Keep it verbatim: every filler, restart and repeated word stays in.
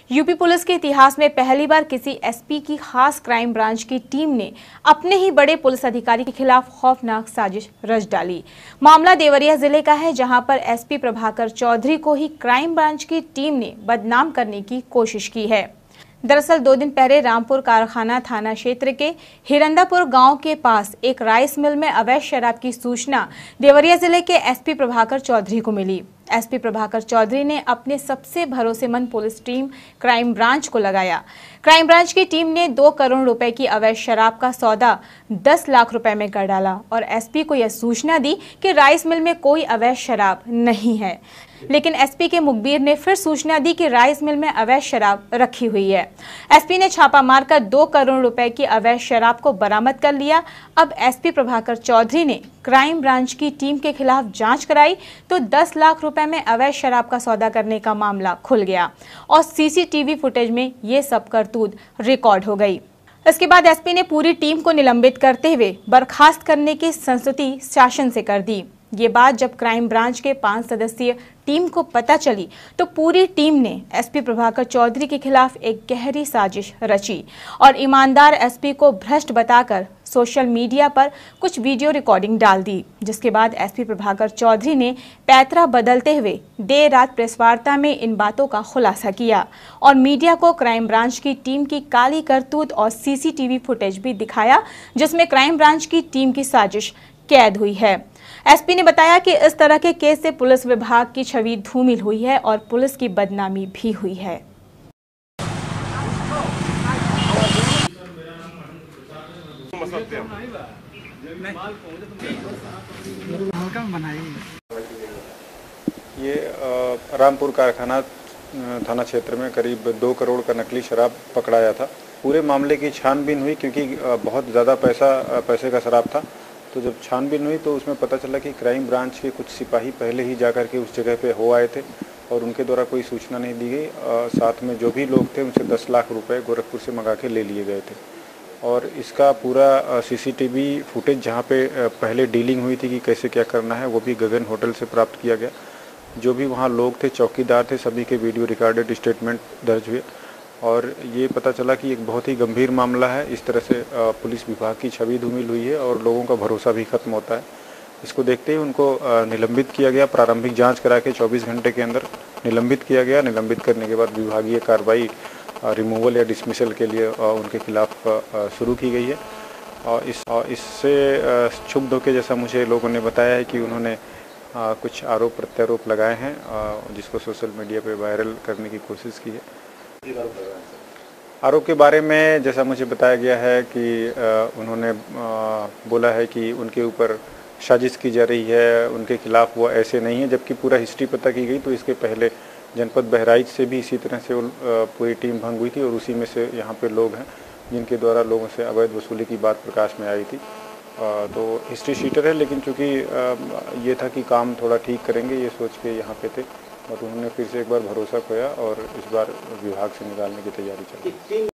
UP police के इतिहास में पहली बार किसी एसपी की खास क्राइम ब्रांच की टीम ने अपने ही बड़े पुलिस अधिकारी के खिलाफ खौफनाक साजिश रच डाली। मामला देवरिया जिले का है, जहां पर एसपी प्रभाकर चौधरी को ही क्राइम ब्रांच की टीम ने बदनाम करने की कोशिश की है। दरअसल दो दिन पहले रामपुर कारखाना थाना क्षेत्र के हिरंदापुर गांव के पास एक राइस मिल में अवैध शराब की सूचना देवरिया जिले के एसपी प्रभाकर चौधरी को मिली। एसपी प्रभाकर चौधरी ने अपने सबसे भरोसेमंद पुलिस टीम क्राइम ब्रांच को लगाया। क्राइम ब्रांच की टीम ने दो करोड़ रुपए की अवैध शराब का सौदा दस लाख रुपए में कर डाला और एसपी को यह सूचना दी कि राइस मिल में कोई अवैध शराब नहीं है। लेकिन एसपी के मुखबिर ने फिर सूचना दी कि राइस मिल में अवैध शराब रखी हुई है। एसपी ने छापा मारकर दो करोड़ रुपए की अवैध शराब को बरामद कर लिया। अब एसपी प्रभाकर चौधरी ने क्राइम ब्रांच की टीम के खिलाफ जांच कराई तो दस लाख रुपए में अवैध शराब का सौदा करने का मामला खुल गया और सीसीटीवी फुटेज में ये सब करतूत रिकॉर्ड हो गई। इसके बाद एसपी ने पूरी टीम को निलंबित करते हुए बर्खास्त करने की संस्तुति शासन से कर दी। ये बात जब क्राइम ब्रांच के पांच सदस्यीय टीम को पता चली तो पूरी टीम ने एसपी प्रभाकर चौधरी के खिलाफ एक गहरी साजिश रची और ईमानदार एसपी को भ्रष्ट बताकर सोशल मीडिया पर कुछ वीडियो रिकॉर्डिंग डाल दी, जिसके बाद एसपी प्रभाकर चौधरी ने पैतरा बदलते हुए देर रात प्रेस वार्ता में इन बातों का खुलासा किया और मीडिया को क्राइम ब्रांच की टीम की काली करतूत और सीसीटीवी फुटेज भी दिखाया, जिसमें क्राइम ब्रांच की टीम की साजिश कैद हुई है। एसपी ने बताया कि इस तरह के केस से पुलिस विभाग की छवि धूमिल हुई है और पुलिस की बदनामी भी हुई है। ये रामपुर कारखाना थाना क्षेत्र में करीब दो करोड़ का नकली शराब पकड़ाया था। पूरे मामले की छानबीन हुई क्योंकि बहुत ज़्यादा पैसा पैसे का शराब था। तो जब छानबीन हुई तो उसमें पता चला कि क्राइम ब्रांच के कुछ सिपाही पहले ही जाकर के उस जगह पे हो आए थे और उनके द्वारा कोई सूचना नहीं दी गई। साथ में जो भी लोग थे उनसे दस लाख रुपए गोरखपुर से मंगा के ले लिए गए थे और इसका पूरा सीसीटीवी फुटेज जहाँ पे पहले डीलिंग हुई थी कि कैसे क्या करना है वो भी गगन होटल से प्राप्त किया गया। जो भी वहाँ लोग थे, चौकीदार थे, सभी के वीडियो रिकॉर्डेड स्टेटमेंट दर्ज हुए और ये पता चला कि एक बहुत ही गंभीर मामला है। इस तरह से पुलिस विभाग की छवि धूमिल हुई है और लोगों का भरोसा भी खत्म होता है। इसको देखते ही उनको निलंबित किया गया। प्रारंभिक जांच करा के चौबीस घंटे के अंदर निलंबित किया गया। निलंबित करने के बाद विभागीय कार्रवाई रिमूवल या डिसमिसल के लिए उनके खिलाफ शुरू की गई है। और इस इससे क्षुब्ध होकर जैसा मुझे लोगों ने बताया है कि उन्होंने कुछ आरोप प्रत्यारोप लगाए हैं जिसको सोशल मीडिया पे वायरल करने की कोशिश की है। आरोप के बारे में जैसा मुझे बताया गया है कि उन्होंने बोला है कि उनके ऊपर साजिश की जा रही है, उनके खिलाफ वो ऐसे नहीं है, जबकि पूरा हिस्ट्री पता की गई तो इसके पहले जनपद बहराइच से भी इसी तरह से पूरी टीम भंग हुई थी और उसी में से यहाँ पे लोग हैं जिनके द्वारा लोगों से अवैध वसूली की बात प्रकाश में आई थी। तो हिस्ट्री शीटर है, लेकिन चूँकि ये था कि काम थोड़ा ठीक करेंगे ये सोच के यहाँ पे थे और उन्होंने फिर से एक बार भरोसा खोया और इस बार विभाग से निकालने की तैयारी चल रही है।